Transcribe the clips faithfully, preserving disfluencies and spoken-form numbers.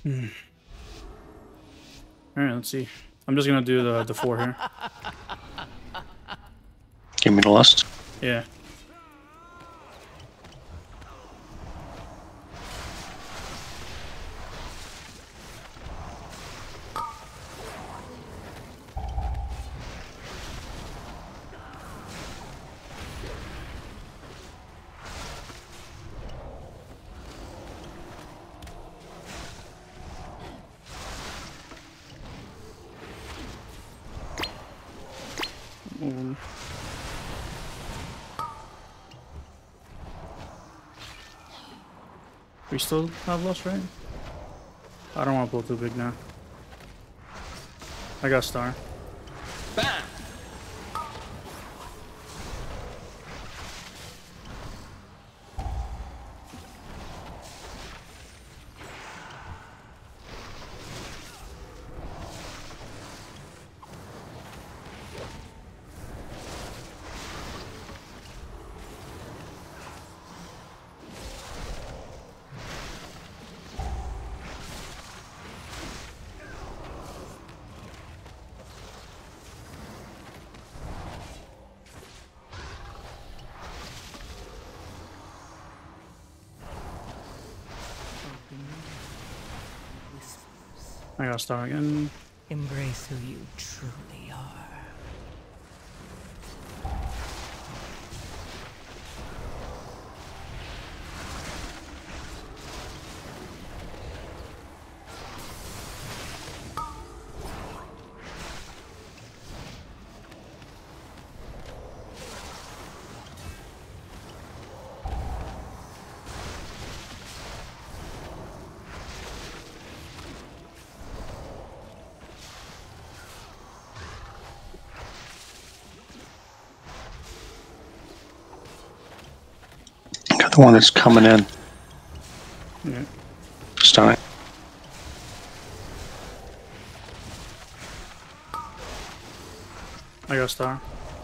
Hmm. All right, let's see. I'm just gonna do the the four here. Give me the list. Yeah. Um, we still have lost, right? I don't want to pull too big now. I got star. Bam! I got star again. Embrace who you truly are. Got the one that's coming in. Yeah. Stunning. I got star.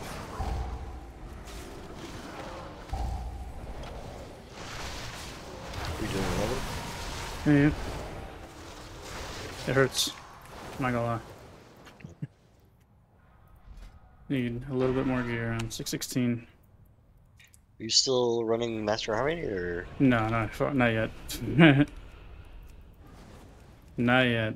We doing another? Yeah, yeah. It hurts. I'm not gonna lie. Need a little bit more gear on six sixteen. Are you still running Master Harmony or? No, no, fu- not yet. Not yet.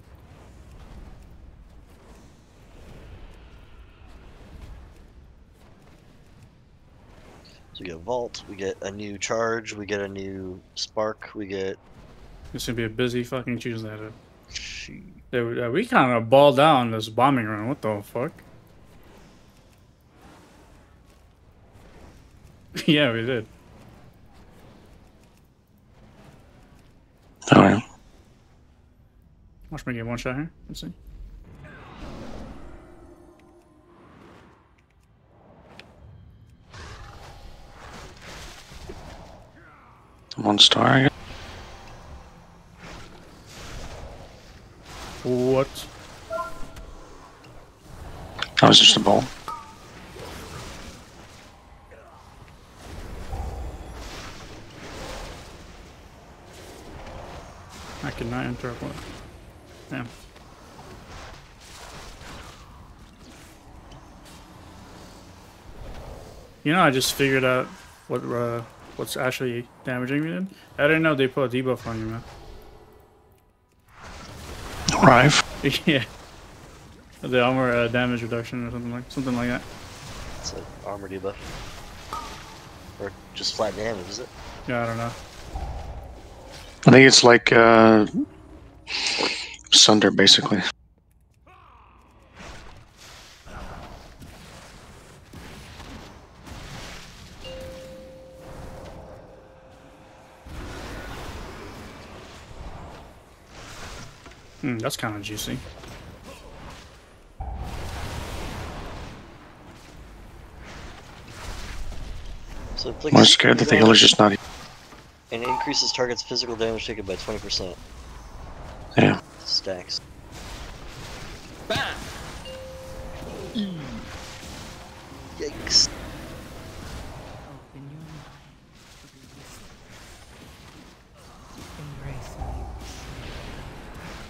So we get Vault, we get a new Charge, we get a new Spark, we get. It's gonna be a busy fucking Tuesday. Dude. She... Yeah, we, uh, we kind of balled down this bombing run. What the fuck? Yeah, we did. Alright. Watch me get one shot here. Let's see. One star, I guess. What? That was just a ball. I cannot interrupt one. Damn. You know, I just figured out what uh, what's actually damaging me. Then I didn't know they put a debuff on you, man. Rive. Yeah, the armor uh, damage reduction or something like something like that. It's an armor debuff. Or just flat damage, is it? Yeah, I don't know. I think it's like uh, Sunder, basically. Hmm, that's kind of juicy. So it's like More scared that the healer's just not. and it increases target's physical damage taken by twenty percent. Yeah. Stacks. Bam! Yikes. Open your mind to the whisper. Embrace who you truly are.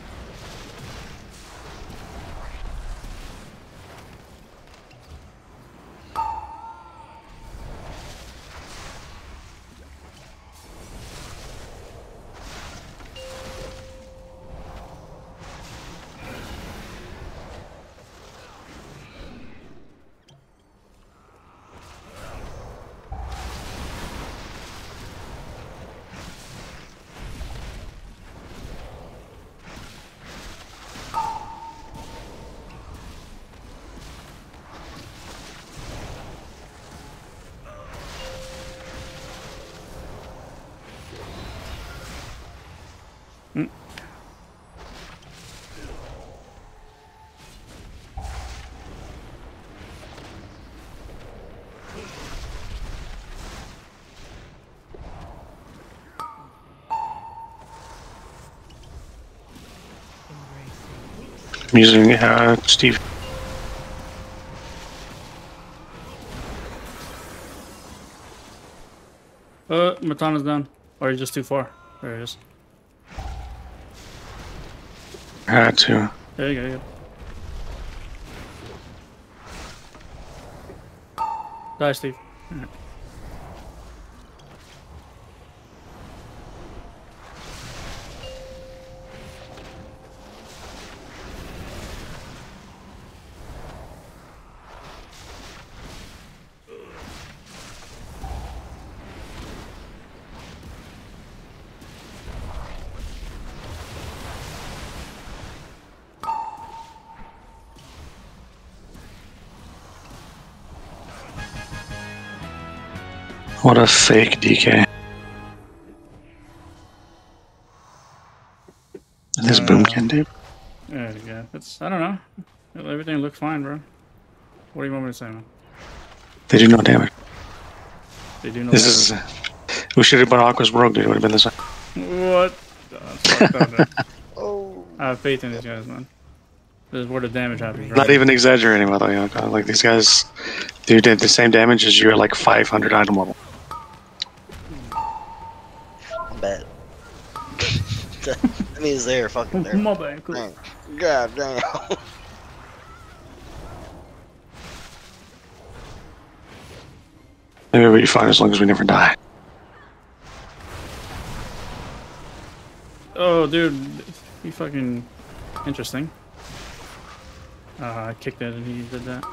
Mm. I'm using uh, Steve. Uh, Matana's down. Or you're just too far. There it is. Had to. There you go. You go. Die, Steve. Alright. What a fake D K. This Uh, boom can do. There you go. It's, I don't know. Everything looked fine, bro. What do you want me to say, man? They do no damage. They do know This that. is. We should have been Aqua's Rogue, dude. It would have been this. What? Oh, that's fucked up, dude. Oh. I have faith in these guys, man. This is where the damage happens, bro. Not even exaggerating, by the way. Yoko. Like, these guys. Dude did the same damage as you at like five hundred item level. I bet. That means they're fucking there. My bad. Cool. Dang. God damn. Maybe we'll be fine as long as we never die. Oh, dude. He fucking interesting. Uh, I kicked it and he did that.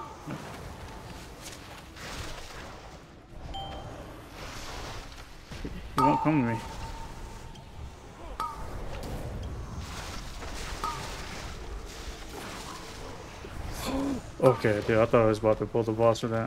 He won't come to me. Okay, dude, I thought I was about to pull the boss for that.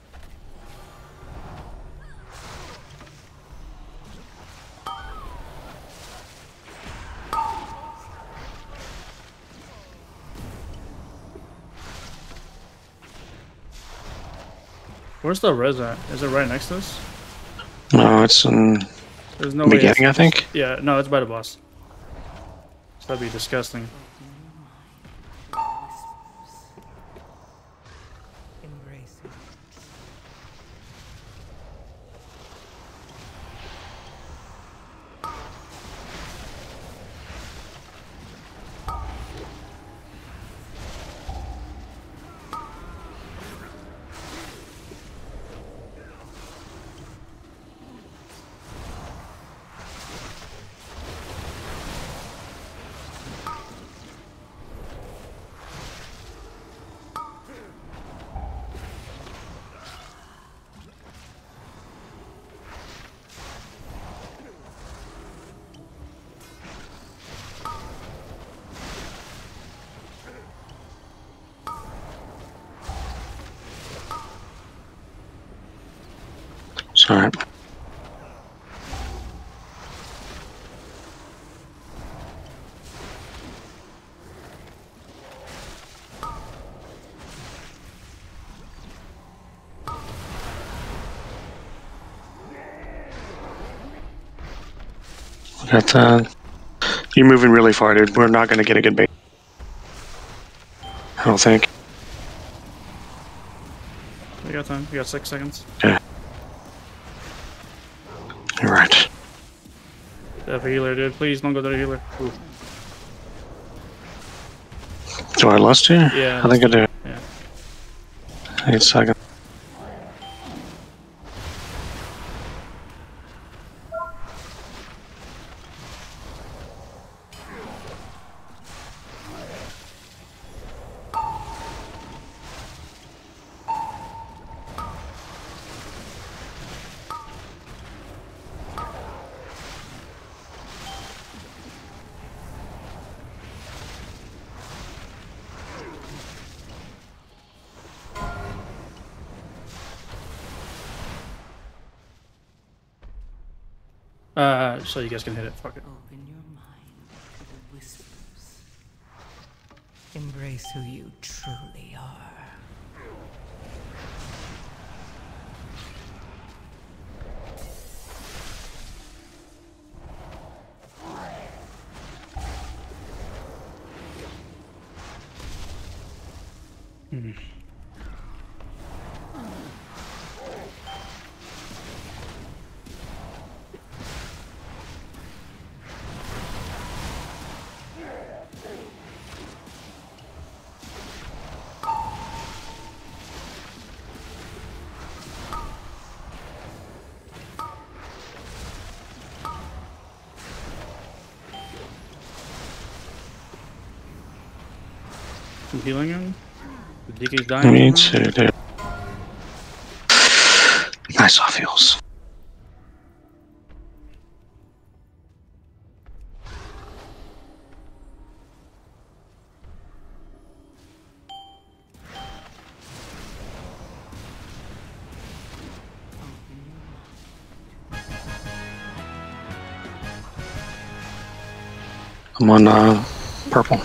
Where's the res at? Is it right next to us? No, it's in There's no the way. beginning, I it's- think. Yeah, no, it's by the boss. So that'd be disgusting. Embrace it. Sorry. Got, uh, you're moving really far, dude. We're not going to get a good bait. I don't think. We got time. We got six seconds. Okay. You're right. Have a healer, dude. Please don't go to the healer. Ooh. Do I lost you? Yeah, I think I do. Yeah. Eight seconds. Uh, so you guys can hit it. Fuck it. Open your mind. Embrace who you truly are. Hmm. I'm healing him. The D K's dying. Me somehow. too, dude. Nice off heals. I'm on uh, purple.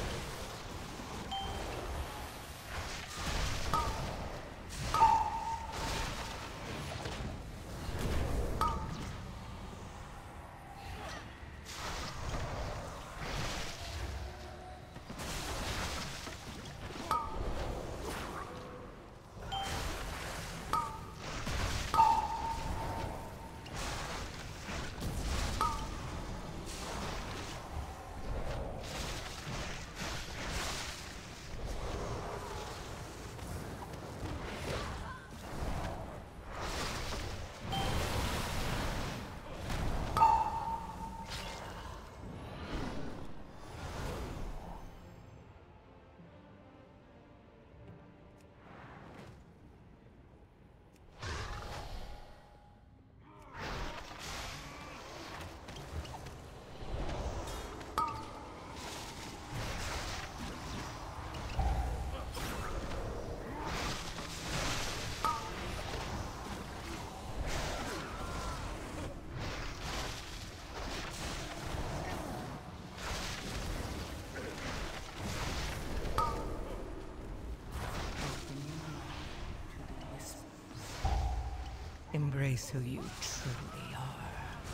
Embrace who you truly are.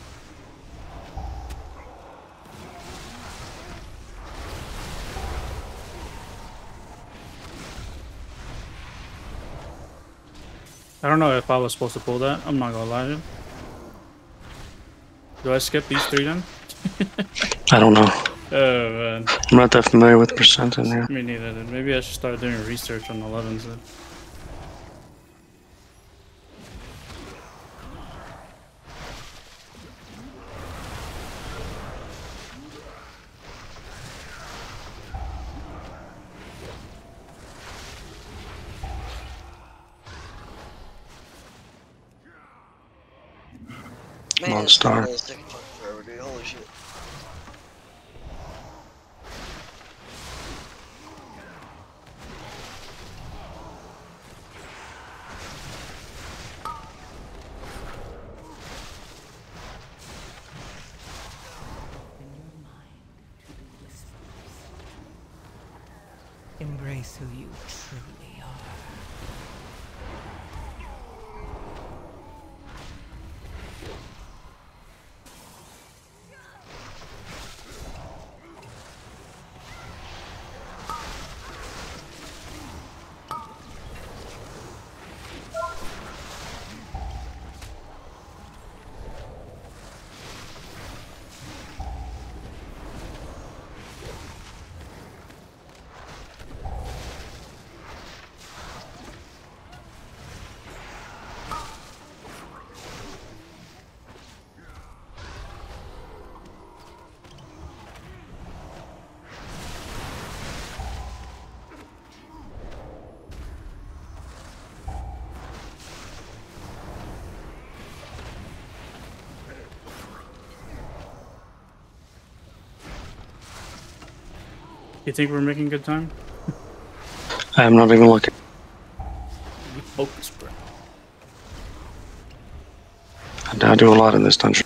I don't know if I was supposed to pull that. I'm not gonna lie to you. Do I skip these three then? I don't know. Oh man. I'm not that familiar with percent in there. Me neither. Then. Maybe I should start doing research on elevens then. Man, Monster. it's taking fucking forever, dude. Holy shit. Embrace who you truly are. You think we're making good time? I'm not even looking. You focus, bro. I do a lot in this dungeon.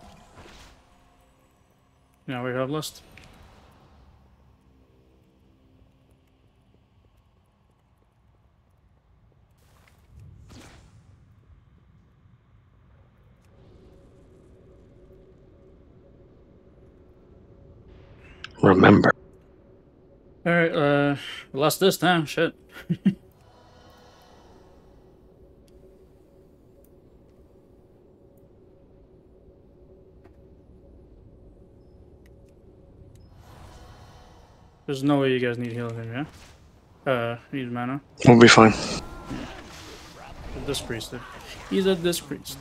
Now we have list. Remember. Alright, uh, we lost this time. Shit. There's no way you guys need healing here, yeah? Uh, need mana. We'll be fine. This priest. He's a this priest.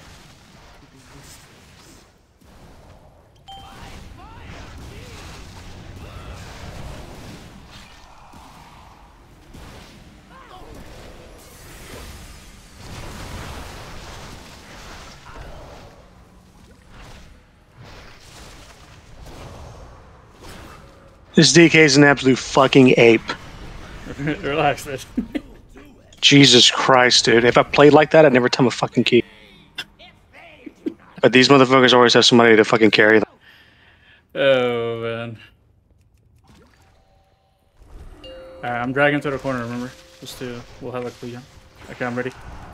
This D K is an absolute fucking ape. Relax, man. Jesus Christ, dude. If I played like that, I'd never tell him a fucking key. But these motherfuckers always have somebody to fucking carry them. Oh, man. Alright, I'm dragging to the corner, remember? Just to, we'll have a clear. Okay, I'm ready.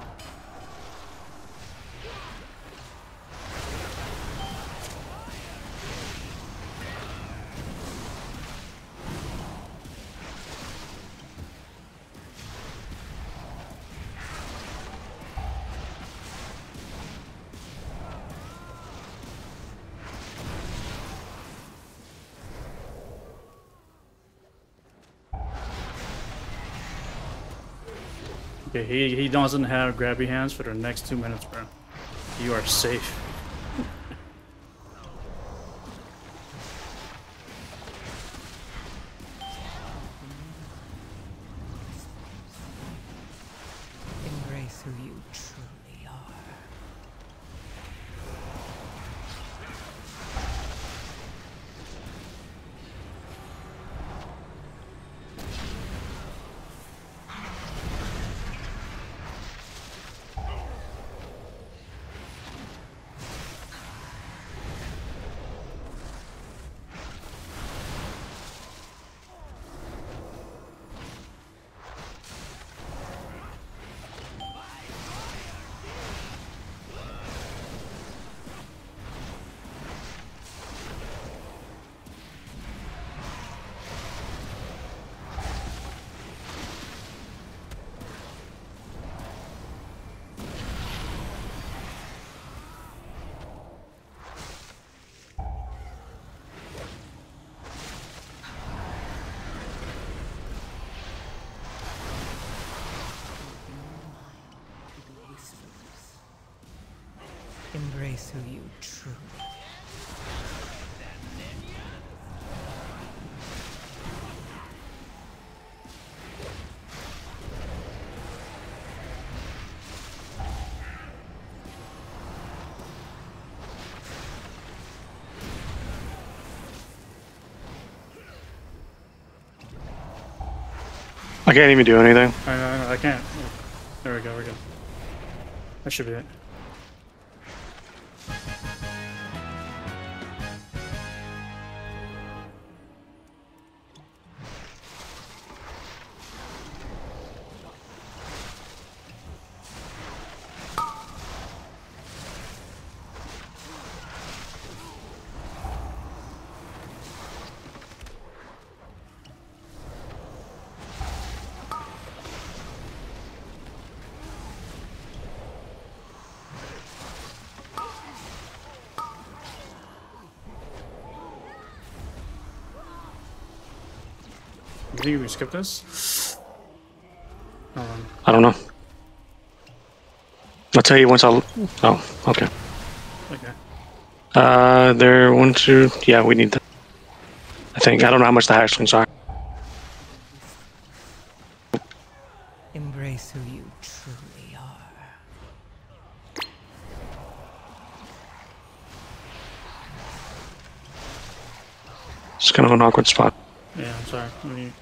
Okay, he, he doesn't have grabby hands for the next two minutes, bro. You are safe. Embrace who you truly are. Embrace who you truly are. I can't even do anything. I, I, I can't. There we go, we're good. That should be it. Do you think we skip this? Hold on. I don't know. I'll tell you once I'll... Oh, okay. Okay. Uh, there, one, two... Yeah, we need that. I think. I don't know how much the hashlings are. Embrace who you truly are. It's kind of an awkward spot. Yeah, I'm sorry. Let me...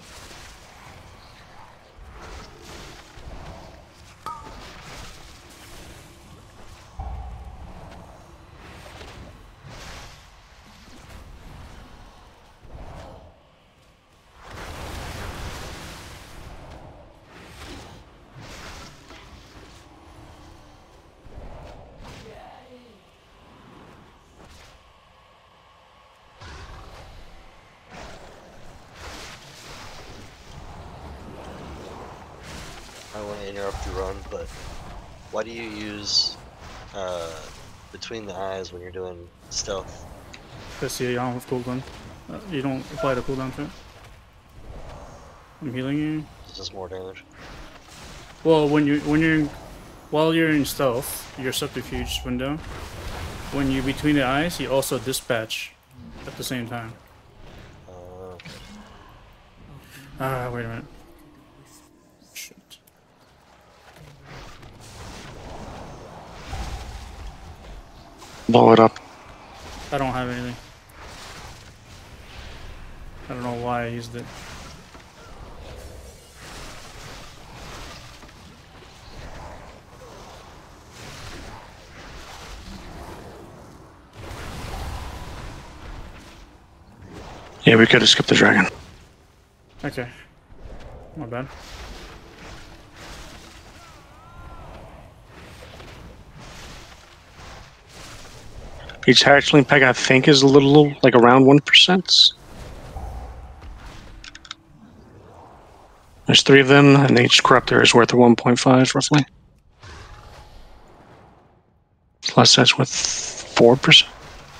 to interrupt your run, but why do you use uh, Between the Eyes when you're doing stealth? Because you don't have cooldown. Uh, you don't apply the cooldown to it. I'm healing you. It's just more damage. Well, when you when you're while you're in stealth, your subterfuge window. When you're between the eyes, you also dispatch at the same time. Uh, okay. Ah, wait a minute. Shit. Blow it up. I don't have anything. I don't know why I used it. Yeah, we could have skipped the dragon. Okay. My bad. Each hatchling peg, I think, is a little, like around one percent. There's three of them, and each corruptor is worth a one point five, roughly. Plus, that's worth four percent.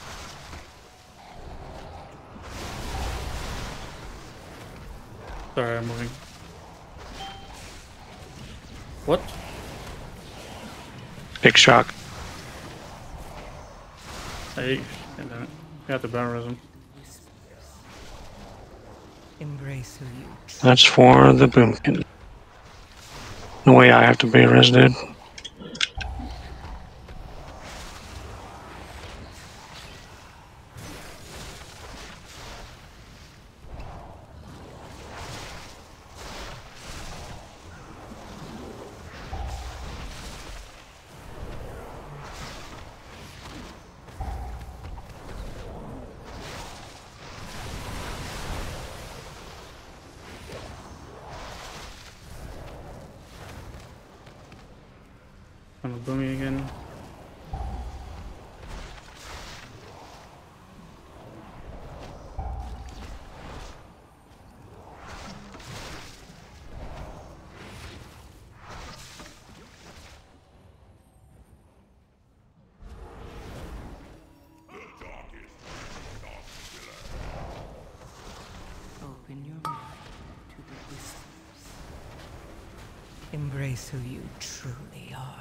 Sorry, I'm moving. What? Big shock. Hey, and then got the barbarism. Embrace who you truly That's for the boomkin. No way I have to be resident. I'm gonna boom me again. open your mind to the whispers. Embrace who you truly are.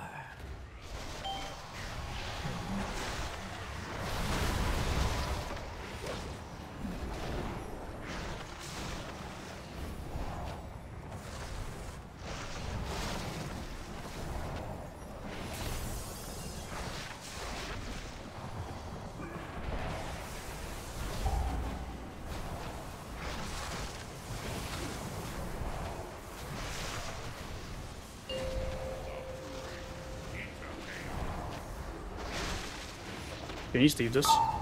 Can you Steve this?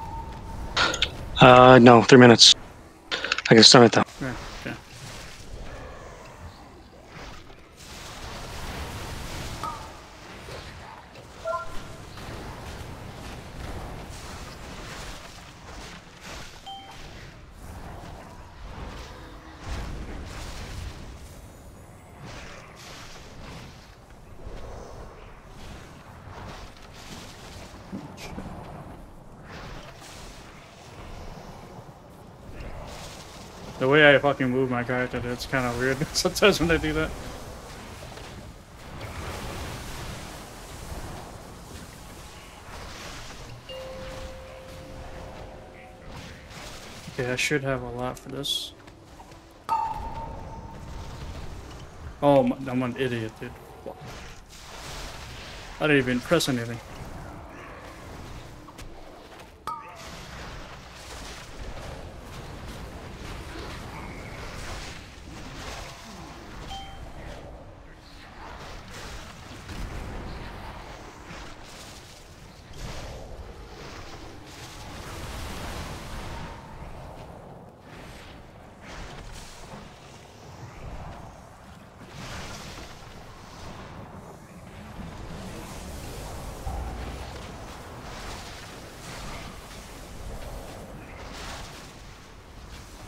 Uh, no, three minutes. I can stun it though. Yeah, okay. The way I fucking move my character, it's kind of weird sometimes when I do that. Okay, I should have a lot for this. Oh, my, I'm an idiot, dude. I didn't even press anything.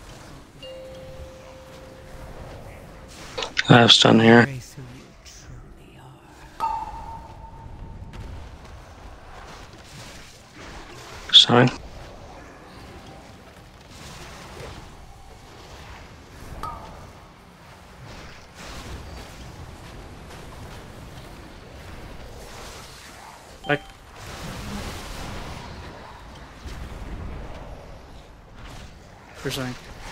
I have stun here. Embrace who you truly sign. Like, for saying.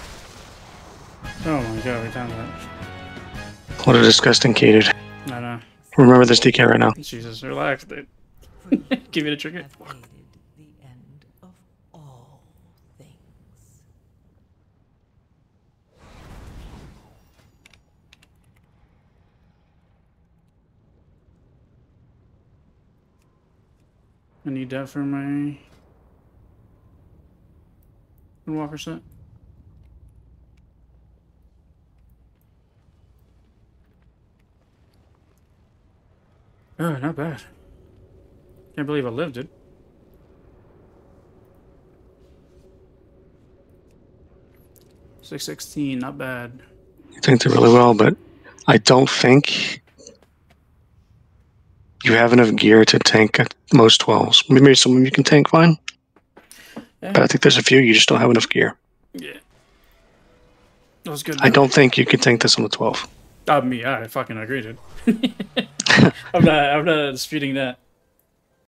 Oh my god, we found that. What a disgusting cated. I know. Remember this D K right now. Jesus, relax, dude. Give me the trigger. Have aided the end of all things. I need that for my Walker set. Oh, not bad. Can't believe I lived it. six sixteen, not bad. You tanked it really well, but I don't think you have enough gear to tank at most twelves. Maybe some of you can tank fine. Yeah. But I think there's a few you just don't have enough gear. Yeah. That was good. I don't think you can tank this on the twelve. Uh, me, I fucking agree, dude. I'm not, I'm not disputing that.